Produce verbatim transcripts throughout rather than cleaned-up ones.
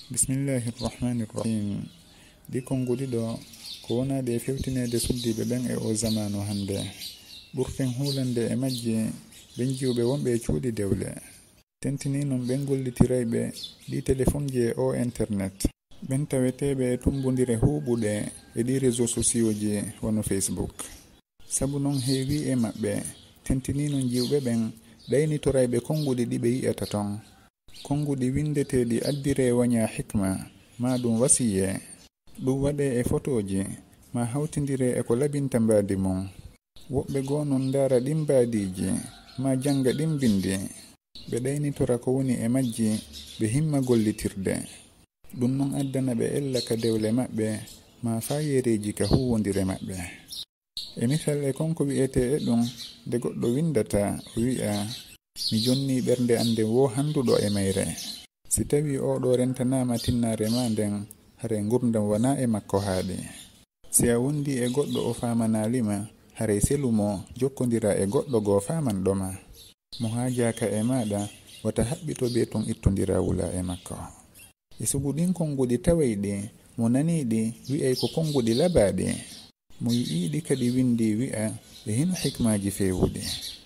Bismillahi rahmani rahim. Di konguɗiɗo ko wonade e fewtinede suddiɓe ɓen e o zamanu hande ɓurten hulande e majje ɓen jiwɓe wonɓe e cuuɗi dewle tentini noon ɓen gollitirayɓe ɗi téléphone ji e o internet ɓen taweteɓe e tumbodire huuɓuɗe e ɗi réseau sociaux ji wono Facebook. Sabu noon heewi e maɓɓe tentini noon jiwɓe ɓen ɗaynitorayɓe konguɗi ɗi ɓe yi'ata ton, konguɗi windeteɗi addire waña hikma ma ɗum wasiye, ɗum waɗe e photoji ma hawtidire e ko labinta mbadi mum. Woɓɓe goo non ndaara ɗin mbadiji ma janga ɗin bindi ɓe ɗaynitora ko woni e majji ɓe himma gollitirde. Ɗum non addana ɓe ella ka dewle maɓɓe ma fayereji ka huwodire maɓɓe. E misal e konko wi'ete e ɗum nde goɗɗo windata o wi'a mi jonni ɓernde ande wo handuɗo e mayre. Si tawi oɗo rentanama tinnare ma nden hare gurdam wana e makko haaɗi. Si a wondi e goɗɗo o famanalima haray selumo jokkodira e goɗɗo goo famanɗoma mo haajaka e maɗa wata haɓɓito be ton ittodira wula e makko. E sugu ɗin konguɗi tawayɗi mo naniɗi wi'ay ko konguɗi labaɗi, mo yi'iɗi kadi windi wi'a e hino hikmaji fewuɗi.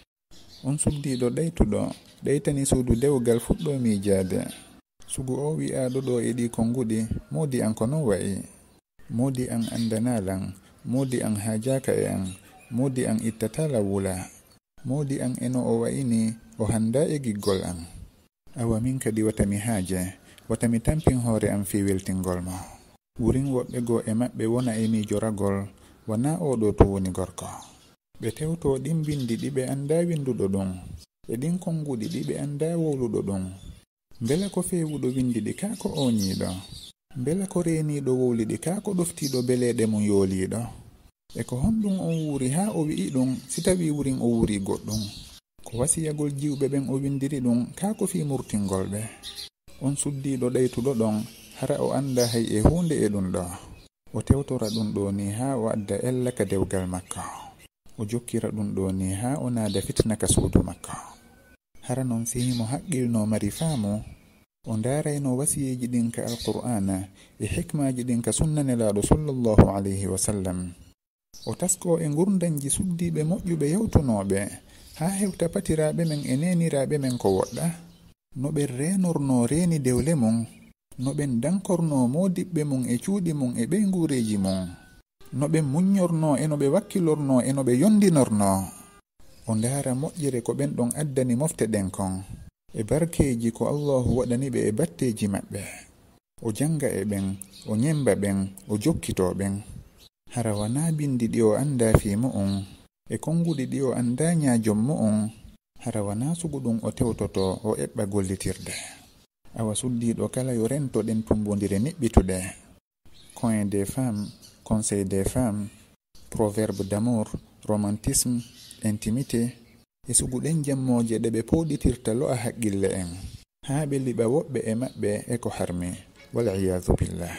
On suddiɗo ɗaytuɗo ɗaytani suudu dewgal fuɗɗo miijade. Sugu o wi'aɗo ɗo e ɗi konguɗi modi an ko non wa'i, modi an andanalan, modi an haajaka e an, modi an ittatala wula, modi an eno o wa'ini o handa e giggol an. Awa min kadi watami haaje watami tampin hoore am fi weltingol mo. Wurin woɓɓe goo e maɓɓe wona e miijoragol wana oɗo to woni gorko. Ɓe tewto ɗin bindi ɗiɓe anda winduɗo ɗum e ɗin konguɗi ɗiɓe anda wowluɗo ɗum. Mbela ko fewuɗo windi ɗi ka ko oñiɗo, mbela ko reeniɗo wowli ɗi ka ko ɗoftiɗo beleɗe mum yooliɗo. E ko honɗum on wuuri ha o wi'i ɗum si tawi wurin o wuuri goɗɗum. Ko wasiyagol jiwɓe ɓen o windiri ɗum ka ko fi murtingol ɓe. On suddiɗo ɗaytuɗo ɗon hara o anda hay e hunde e ɗum ɗo. O tewtora ɗum ɗo ni ha o adda ella ka dewgal makko. O jokkira ɗum ɗo ni ha o naada fitna ka suudu makko. Hara noon sihimo haqqilno mari faamu o ndaarayno wasiyeji ɗin ka alqur'ana e hikmaji ɗin ka sunnanelaɗo sallallahu alayhi wa sallam. O tasko e gurdanji suddiɓe moƴƴuɓe yawtunoɓe ha hewta patiraɓe men e neniraɓe men ko woɗɗa, no ɓen renorno reeni dewle mum, no ɓen dankorno modiɓɓe mum e cuuɗi mum e ɓey ngureji mum, no ɓen muñorno e no ɓe wakkilorno e no ɓe yondinorno. O ndaara moƴƴere ko ɓen ɗon addani mofte ɗen kon e barkeji ko Allahu waɗaniɓe e batteji maɓɓe. O janga e ɓen, o ñemba ɓen, o jokkito ɓen. Hara wana bindi ɗi o anda fi mu'um e konguɗi ɗi o anda ñaajom mu'um. Hara wana sugu ɗum o tewtoto o eɓɓa gollitirde. Awa suddiɗo kala yo rento ɗen tumbodire niɓɓituɗe. Coin des femmes, conseil des femmes, proverbe d'amour, romantisme, intimité e sugu ɗen jammoje ɗe ɓe poɗitirta lo'a haqqille en ha ɓe liɓa woɓɓe e maɓɓe e ko harmi wal'iyadu billah.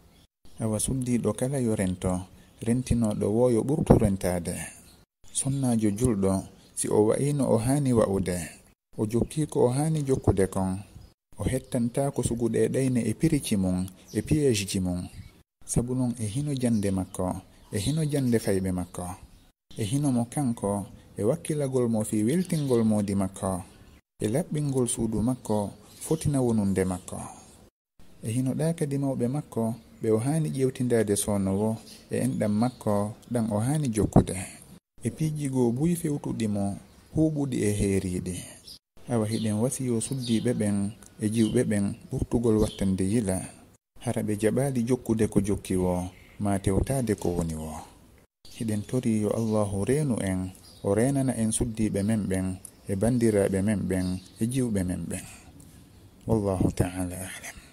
Awa suddiɗo kala yo rento rentinoɗo woyo ɓurtu rentade. Sunnajo julɗo si o wa'ino o hani wa'ude, o jokki ko o hani jokkude kon, o hettanta ko suguɗe ɗayne e pirici mum e piège ji mum. Sabu non e hino jande makko e hino jande fayɓe makko e hino mo kanko e wakkilagol mo fi weltingol modi makko e laɓɓingol suudu makko fotina wonunde makko. E hino ɗa kadi mawɓe makko ɓe o hani ƴewtindade sonowo e enɗam makko ɗan o hani jokkude e piijigo buy fewtuɗi mo huuɓuɗi e heeriɗi. Awa hiɗen wasiyo suddiɓe ɓen e jiwɓe ɓen ɓurtugol wattande yila hara ɓe jaɓali jokkude ko jokki wo ma tewtade ko woni wo. Hiɗen tori yo Allahu reenu en o renana en suddiɓe men ɓen e bandiraɓe men ɓen e jiwɓe men ɓen. Wallahu ta'ala a'lam.